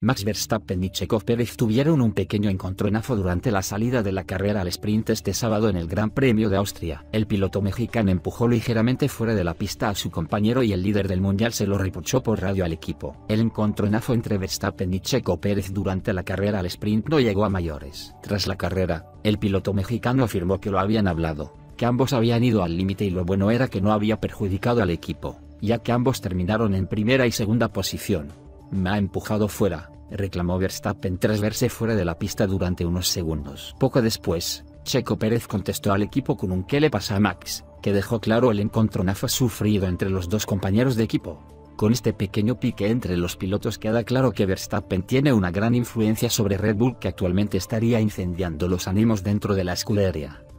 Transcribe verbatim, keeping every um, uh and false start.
Max Verstappen y Checo Pérez tuvieron un pequeño encontronazo durante la salida de la carrera al sprint este sábado en el Gran Premio de Austria. El piloto mexicano empujó ligeramente fuera de la pista a su compañero y el líder del mundial se lo reprochó por radio al equipo. El encontronazo entre Verstappen y Checo Pérez durante la carrera al sprint no llegó a mayores. Tras la carrera, el piloto mexicano afirmó que lo habían hablado, que ambos habían ido al límite y lo bueno era que no había perjudicado al equipo, ya que ambos terminaron en primera y segunda posición. Me ha empujado fuera, reclamó Verstappen tras verse fuera de la pista durante unos segundos. Poco después, Checo Pérez contestó al equipo con un "¿qué le pasa a Max?", que dejó claro el encontronazo sufrido entre los dos compañeros de equipo. Con este pequeño pique entre los pilotos queda claro que Verstappen tiene una gran influencia sobre Red Bull, que actualmente estaría incendiando los ánimos dentro de la escudería.